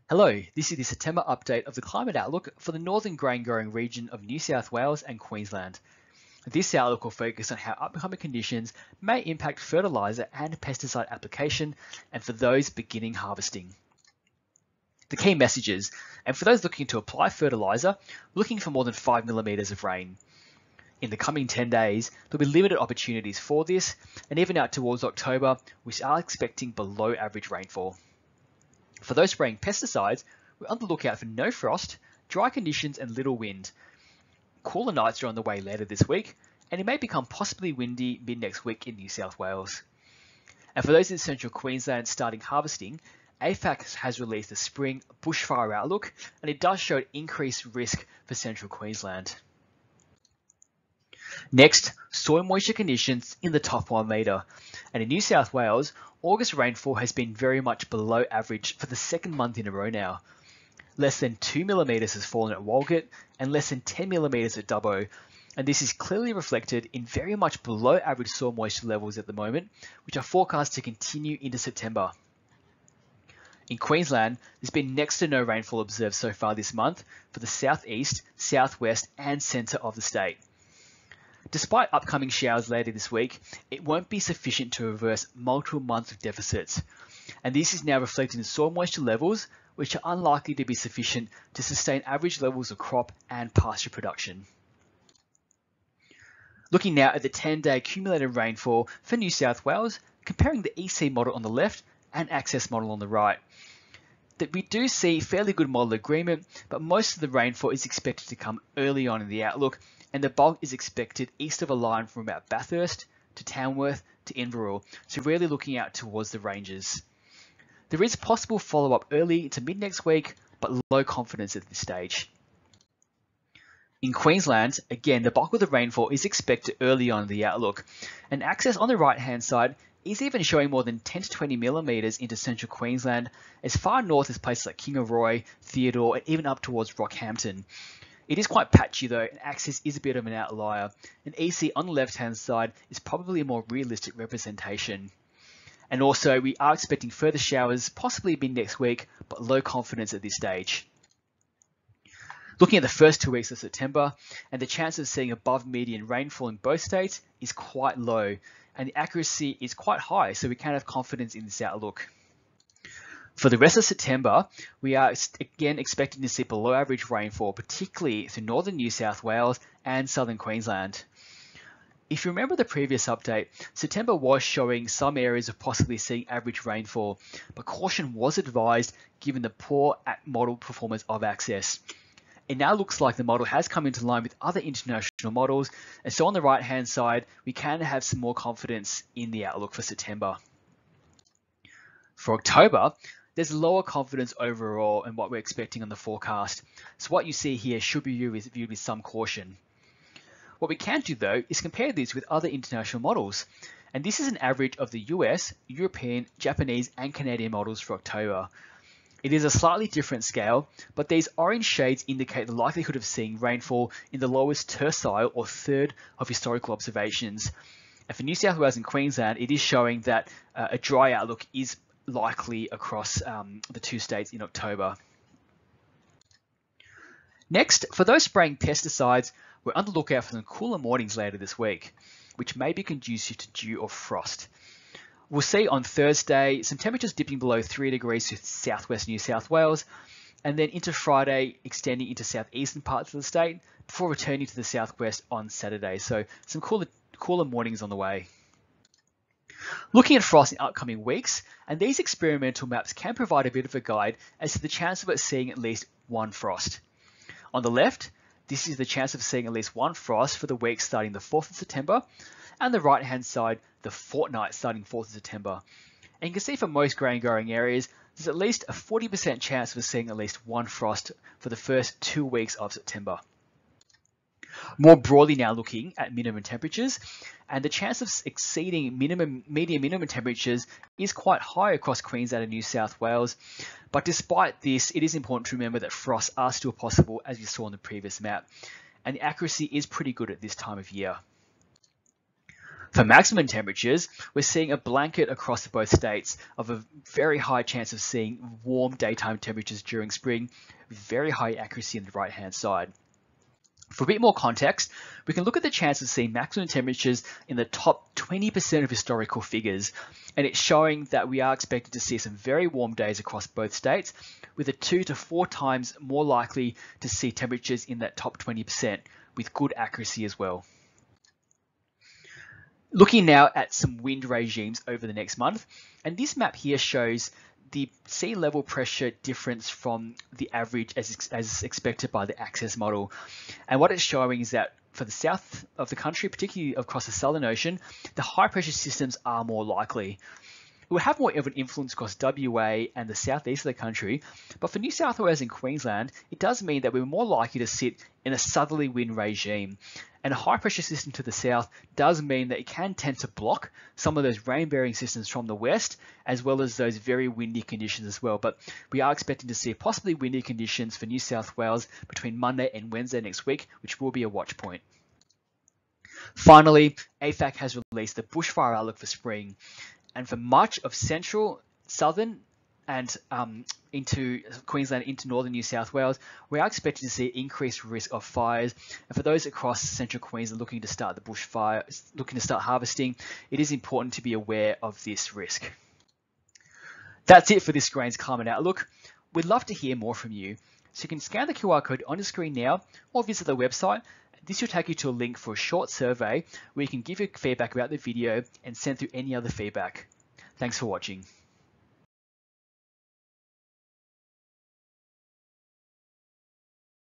Hello, this is the September update of the climate outlook for the northern grain growing region of New South Wales and Queensland. This outlook will focus on how upcoming conditions may impact fertiliser and pesticide application and for those beginning harvesting. The key messages, and for those looking to apply fertiliser, looking for more than 5mm of rain. In the coming 10 days, there'll be limited opportunities for this, and even out towards October, we are expecting below average rainfall. For those spraying pesticides, we're on the lookout for no frost, dry conditions and little wind. Cooler nights are on the way later this week, and it may become possibly windy mid-next week in New South Wales. And for those in central Queensland starting harvesting, AFAC has released a spring bushfire outlook, and it does show an increased risk for central Queensland. Next, soil moisture conditions in the top 1 metre. And in New South Wales, August rainfall has been very much below average for the second month in a row now. Less than 2mm has fallen at Walgett and less than 10mm at Dubbo, and this is clearly reflected in very much below average soil moisture levels at the moment, which are forecast to continue into September. In Queensland, there's been next to no rainfall observed so far this month for the southeast, southwest and centre of the state. Despite upcoming showers later this week, it won't be sufficient to reverse multiple months of deficits, and this is now reflected in soil moisture levels, which are unlikely to be sufficient to sustain average levels of crop and pasture production. Looking now at the 10-day cumulative rainfall for New South Wales, comparing the EC model on the left and Access model on the right. That we do see fairly good model agreement, but most of the rainfall is expected to come early on in the outlook, and the bulk is expected east of a line from about Bathurst to Tamworth to Inverell, so really looking out towards the ranges. There is possible follow-up early to mid-next week, but low confidence at this stage. In Queensland, again, the bulk of the rainfall is expected early on in the outlook, and Access on the right-hand side is even showing more than 10 to 20mm into central Queensland, as far north as places like Kingaroy, Theodore, and even up towards Rockhampton. It is quite patchy though, and Access is a bit of an outlier, and EC on the left-hand side is probably a more realistic representation. And also, we are expecting further showers, possibly mid-next week, but low confidence at this stage. Looking at the first 2 weeks of September, and the chance of seeing above median rainfall in both states is quite low, and the accuracy is quite high, so we can have confidence in this outlook. For the rest of September, we are again expecting to see below average rainfall, particularly through northern New South Wales and southern Queensland. If you remember the previous update, September was showing some areas of possibly seeing average rainfall, but caution was advised given the poor model performance of Access. It now looks like the model has come into line with other international models, and so on the right hand side, we can have some more confidence in the outlook for September. For October, there's lower confidence overall in what we're expecting on the forecast, so what you see here should be viewed with some caution. What we can do though is compare these with other international models, and this is an average of the US, European, Japanese and Canadian models for October. It is a slightly different scale, but these orange shades indicate the likelihood of seeing rainfall in the lowest tercile or third of historical observations. And for New South Wales and Queensland, it is showing that a dry outlook is likely across the two states in October. Next, for those spraying pesticides, we're on the lookout for some cooler mornings later this week, which may be conducive to dew or frost. We'll see on Thursday some temperatures dipping below 3 degrees to southwest New South Wales, and then into Friday extending into southeastern parts of the state before returning to the southwest on Saturday. So some cooler mornings on the way. Looking at frost in upcoming weeks, and these experimental maps can provide a bit of a guide as to the chance of it seeing at least one frost. On the left, this is the chance of seeing at least one frost for the week starting the 4th of September, and the right hand side, the fortnight starting 4th of September. And you can see for most grain growing areas, there's at least a 40% chance of seeing at least one frost for the first 2 weeks of September. More broadly now looking at minimum temperatures, and the chance of exceeding median minimum temperatures is quite high across Queensland and New South Wales. But despite this, it is important to remember that frosts are still possible, as we saw on the previous map, and the accuracy is pretty good at this time of year. For maximum temperatures, we're seeing a blanket across both states of a very high chance of seeing warm daytime temperatures during spring with very high accuracy on the right-hand side. For a bit more context, we can look at the chance of seeing maximum temperatures in the top 20% of historical figures, and it's showing that we are expected to see some very warm days across both states, with a 2 to 4 times more likely to see temperatures in that top 20% with good accuracy as well. Looking now at some wind regimes over the next month, and this map here shows the sea level pressure difference from the average as expected by the Access model. And what it's showing is that for the south of the country, particularly across the Southern Ocean, the high pressure systems are more likely. It will have more of an influence across WA and the southeast of the country, but for New South Wales and Queensland, it does mean that we're more likely to sit in a southerly wind regime. And a high pressure system to the south does mean that it can tend to block some of those rain-bearing systems from the west, as well as those very windy conditions as well. But we are expecting to see possibly windy conditions for New South Wales between Monday and Wednesday next week, which will be a watch point. Finally, AFAC has released the bushfire outlook for spring. And for much of central, southern, and into Queensland, into northern New South Wales, we are expecting to see increased risk of fires. And for those across central Queensland looking to start the bushfire, looking to start harvesting, it is important to be aware of this risk. That's it for this grain's climate outlook. We'd love to hear more from you. So you can scan the QR code on the screen now or visit the website. This will take you to a link for a short survey where you can give your feedback about the video and send through any other feedback. Thanks for watching.